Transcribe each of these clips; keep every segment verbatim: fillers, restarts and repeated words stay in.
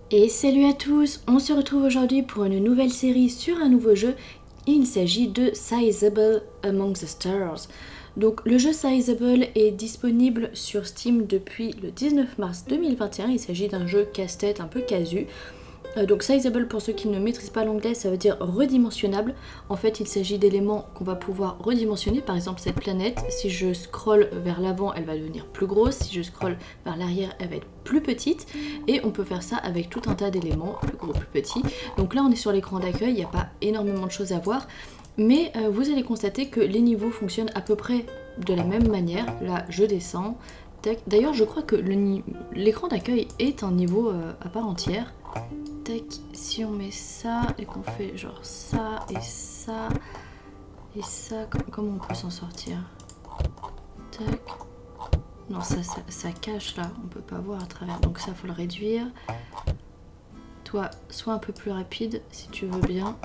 Et salut à tous, on se retrouve aujourd'hui pour une nouvelle série sur un nouveau jeu. Il s'agit de Sizable Among the Stars. Donc le jeu Sizable est disponible sur Steam depuis le dix-neuf mars deux mille vingt et un. Il s'agit d'un jeu casse-tête un peu casu. Euh, donc Sizable, pour ceux qui ne maîtrisent pas l'anglais, ça veut dire redimensionnable. En fait, il s'agit d'éléments qu'on va pouvoir redimensionner. Par exemple, cette planète, si je scrolle vers l'avant, elle va devenir plus grosse. Si je scrolle vers l'arrière, elle va être plus petite. Et on peut faire ça avec tout un tas d'éléments, plus gros, plus petits. Donc là, on est sur l'écran d'accueil, il n'y a pas énormément de choses à voir. Mais euh, vous allez constater que les niveaux fonctionnent à peu près de la même manière. Là, je descends. D'ailleurs, je crois que l'écran d'accueil est un niveau euh, à part entière. Tac, si on met ça et qu'on fait genre ça et ça et ça, comment on peut s'en sortir? Tac. Non, ça, ça, ça cache là, on peut pas voir à travers, donc ça faut le réduire. Toi, sois un peu plus rapide si tu veux bien.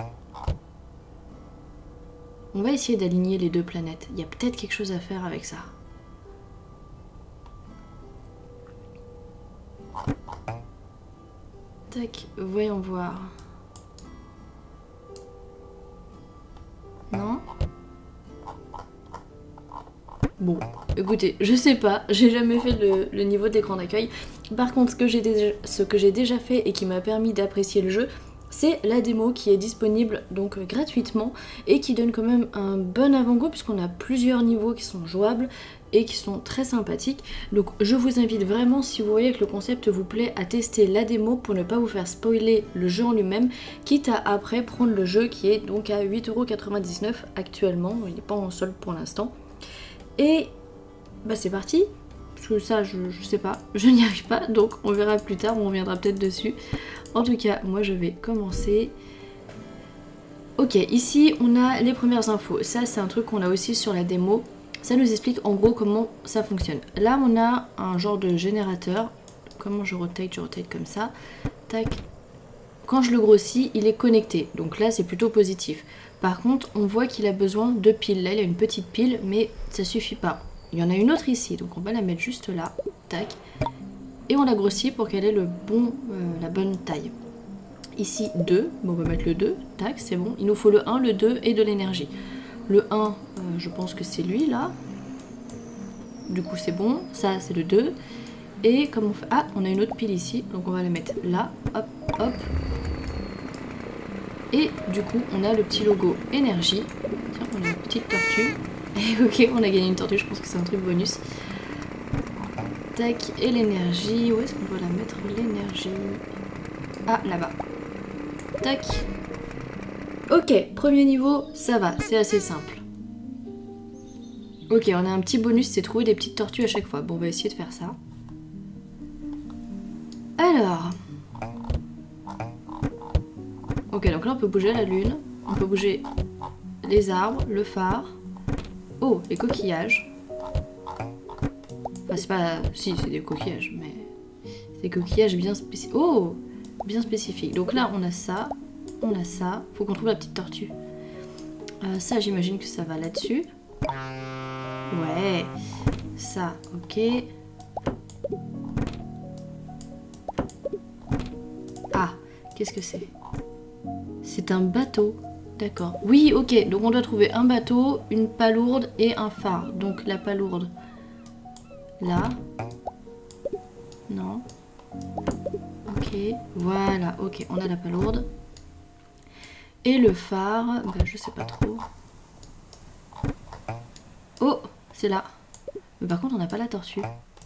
On va essayer d'aligner les deux planètes, il y a peut-être quelque chose à faire avec ça. Tac, voyons voir. Non? Bon, écoutez, je sais pas, j'ai jamais fait le, le niveau d'écran d'accueil. Par contre, ce que j'ai déjà, ce que j'ai déjà fait et qui m'a permis d'apprécier le jeu, c'est la démo qui est disponible donc gratuitement et qui donne quand même un bon avant-goût puisqu'on a plusieurs niveaux qui sont jouables et qui sont très sympathiques. Donc je vous invite vraiment, si vous voyez que le concept vous plaît, à tester la démo pour ne pas vous faire spoiler le jeu en lui-même, quitte à après prendre le jeu qui est donc à huit euros quatre-vingt-dix-neuf actuellement, il n'est pas en solde pour l'instant. Et bah c'est parti, parce que ça je, je sais pas, je n'y arrive pas, donc on verra plus tard, on reviendra peut-être dessus. En tout cas, moi je vais commencer. Ok, ici on a les premières infos, ça c'est un truc qu'on a aussi sur la démo. Ça nous explique en gros comment ça fonctionne. Là on a un genre de générateur. Comment je rotate? Je rotate comme ça. Tac. Quand je le grossis, il est connecté. Donc là c'est plutôt positif. Par contre on voit qu'il a besoin de piles. Là il a une petite pile mais ça suffit pas. Il y en a une autre ici. Donc on va la mettre juste là. Tac. Et on la grossit pour qu'elle ait le bon, euh, la bonne taille. Ici deux. Bon, on va mettre le deux. Tac, c'est bon. Il nous faut le un, le deux et de l'énergie. Le un, euh, je pense que c'est lui là. Du coup c'est bon. Ça c'est le deux. Et comme on fait... Ah, on a une autre pile ici. Donc on va la mettre là. Hop, hop. Et du coup on a le petit logo énergie. Tiens, on a une petite tortue. Et ok, on a gagné une tortue. Je pense que c'est un truc bonus. Tac, et l'énergie. Où est-ce qu'on doit la mettre, l'énergie? Ah, là-bas. Tac. Ok, premier niveau, ça va, c'est assez simple. Ok, on a un petit bonus, c'est trouver des petites tortues à chaque fois. Bon, on va essayer de faire ça. Alors. Ok, donc là on peut bouger la lune. On peut bouger les arbres, le phare. Oh, les coquillages. Enfin, c'est pas... Si, c'est des coquillages, mais... C'est des coquillages bien spécifiques. Oh, bien spécifiques. Donc là, on a ça. On a ça. Faut qu'on trouve la petite tortue. Euh, ça, j'imagine que ça va là-dessus. Ouais. Ça, ok. Ah, qu'est-ce que c'est? C'est un bateau. D'accord. Oui, ok. Donc on doit trouver un bateau, une palourde et un phare. Donc la palourde. Là. Non. Ok. Voilà. Ok. On a la palourde. Et le phare. Bah, je sais pas trop. Oh, c'est là. Mais par contre, on n'a pas la tortue.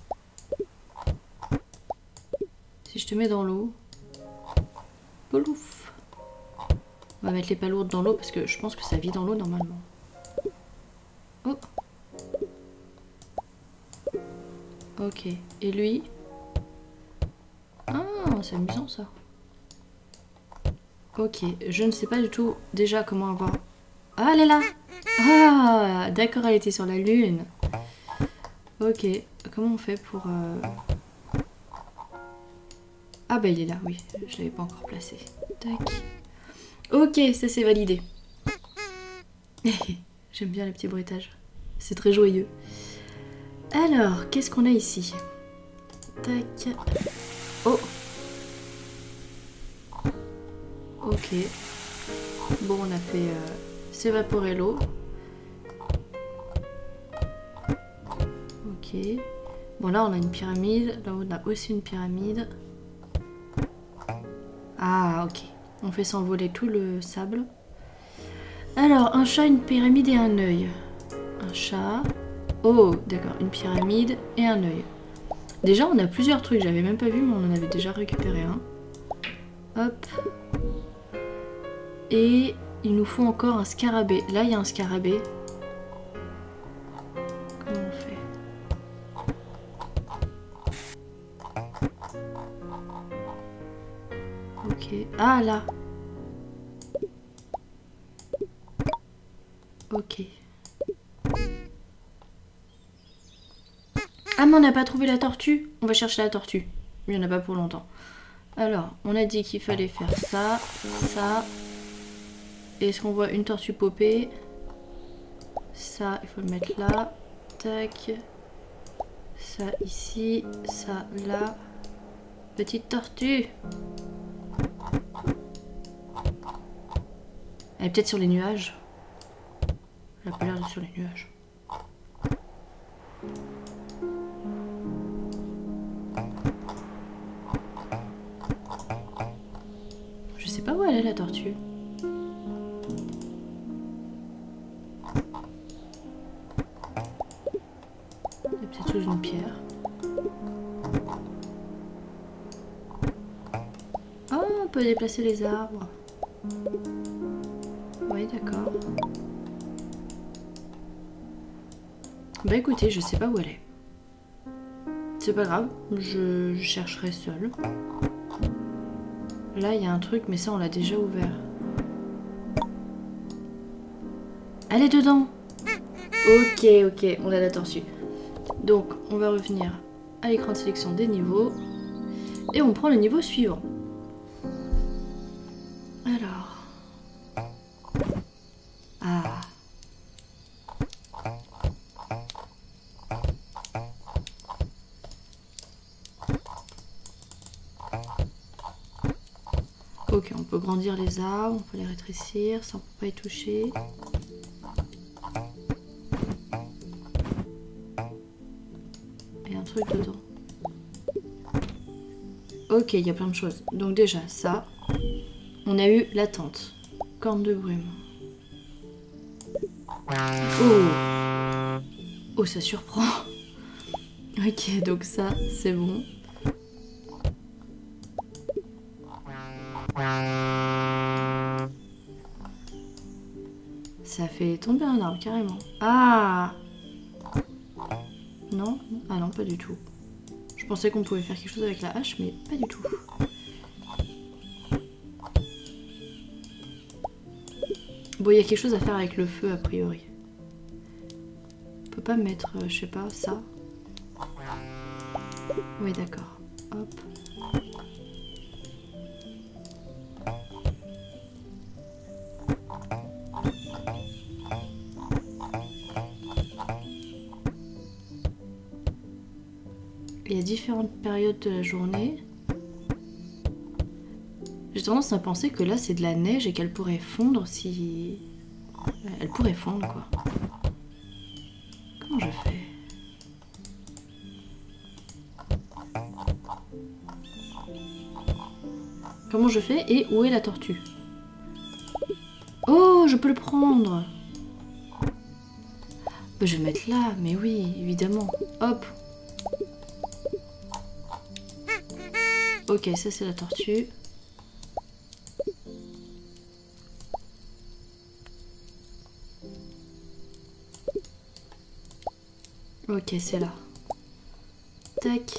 Si je te mets dans l'eau. Polouf. On va mettre les palourdes dans l'eau parce que je pense que ça vit dans l'eau normalement. Oh. Ok. Et lui? Ah, c'est amusant ça. Ok. Je ne sais pas du tout déjà comment avoir... Ah, elle est là! Ah, d'accord, elle était sur la lune. Ok. Comment on fait pour... Euh... Ah bah il est là, oui. Je l'avais pas encore placé. Tac. Ok, ça c'est validé. J'aime bien les petits bruitages. C'est très joyeux. Alors, qu'est-ce qu'on a ici? Tac. Oh. Ok. Bon, on a fait euh, s'évaporer l'eau. Ok. Bon, là, on a une pyramide. Là, on a aussi une pyramide. Ah, ok. On fait s'envoler tout le sable. Alors, un chat, une pyramide et un œil. Un chat. Oh, d'accord. Une pyramide et un œil. Déjà, on a plusieurs trucs. J'avais même pas vu, mais on en avait déjà récupéré un. Hop. Et il nous faut encore un scarabée. Là, il y a un scarabée. Comment on fait? Ok. Ah, là. Ok. Ah, mais on n'a pas trouvé la tortue. On va chercher la tortue. Il n'y en a pas pour longtemps. Alors, on a dit qu'il fallait faire ça, ça. Est-ce qu'on voit une tortue popée? Ça, il faut le mettre là. Tac. Ça ici, ça là. Petite tortue. Elle est peut-être sur les nuages. Elle a pas l'air d'être sur les nuages. Je sais pas où elle est la tortue. Elle est peut-être sous une pierre. Oh, on peut déplacer les arbres. Oui, d'accord. Bah écoutez, je sais pas où elle est. C'est pas grave, je, je chercherai seule. Là, il y a un truc, mais ça, on l'a déjà ouvert. Elle est dedans. Ok, ok, on a la tortue. Donc, on va revenir à l'écran de sélection des niveaux. Et on prend le niveau suivant. Alors... Ah... Ok, on peut grandir les arbres, on peut les rétrécir, ça on peut pas y toucher. Et un truc dedans. Ok, il y a plein de choses. Donc déjà, ça, on a eu la tente. Corne de brume. Oh! Oh, ça surprend. Ok, donc ça, c'est bon. Ça fait tomber un arbre, carrément. Ah! Non? Ah non, pas du tout. Je pensais qu'on pouvait faire quelque chose avec la hache, mais pas du tout. Bon, il y a quelque chose à faire avec le feu, a priori. On peut pas mettre, euh, je sais pas, ça. Oui, d'accord. Hop. Il y a différentes périodes de la journée. J'ai tendance à penser que là c'est de la neige et qu'elle pourrait fondre si... Elle pourrait fondre quoi. Comment je fais? Comment je fais et où est la tortue? Oh, je peux le prendre! Bah, je vais le mettre là, mais oui, évidemment. Hop! Ok, ça c'est la tortue. Ok, c'est là. Tac.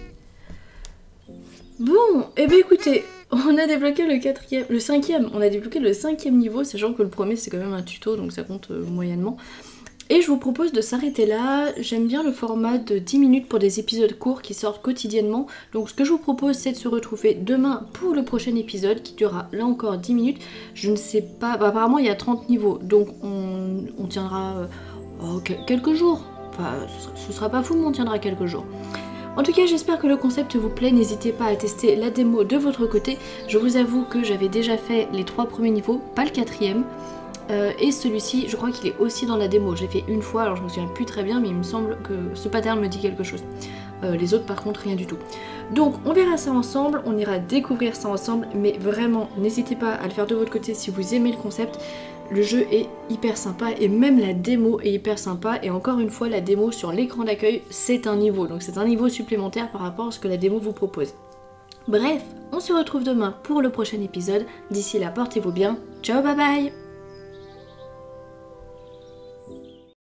Bon, et eh bien écoutez, on a débloqué le quatrième, le cinquième. On a débloqué le cinquième niveau, sachant que le premier c'est quand même un tuto, donc ça compte euh, moyennement. Et je vous propose de s'arrêter là. J'aime bien le format de dix minutes pour des épisodes courts qui sortent quotidiennement. Donc ce que je vous propose c'est de se retrouver demain pour le prochain épisode qui durera là encore dix minutes. Je ne sais pas, bah, apparemment il y a trente niveaux, donc on, on tiendra euh, oh, quelques jours. Enfin, ce sera, ce sera pas fou mais on tiendra quelques jours. En tout cas, j'espère que le concept vous plaît, n'hésitez pas à tester la démo de votre côté. Je vous avoue que j'avais déjà fait les trois premiers niveaux, pas le quatrième. Euh, et celui-ci, je crois qu'il est aussi dans la démo. J'ai fait une fois, alors je me souviens plus très bien, mais il me semble que ce pattern me dit quelque chose. Euh, les autres par contre, rien du tout. Donc on verra ça ensemble, on ira découvrir ça ensemble, mais vraiment, n'hésitez pas à le faire de votre côté si vous aimez le concept. Le jeu est hyper sympa et même la démo est hyper sympa. Et encore une fois, la démo sur l'écran d'accueil, c'est un niveau. Donc c'est un niveau supplémentaire par rapport à ce que la démo vous propose. Bref, on se retrouve demain pour le prochain épisode. D'ici là, portez-vous bien. Ciao, bye bye!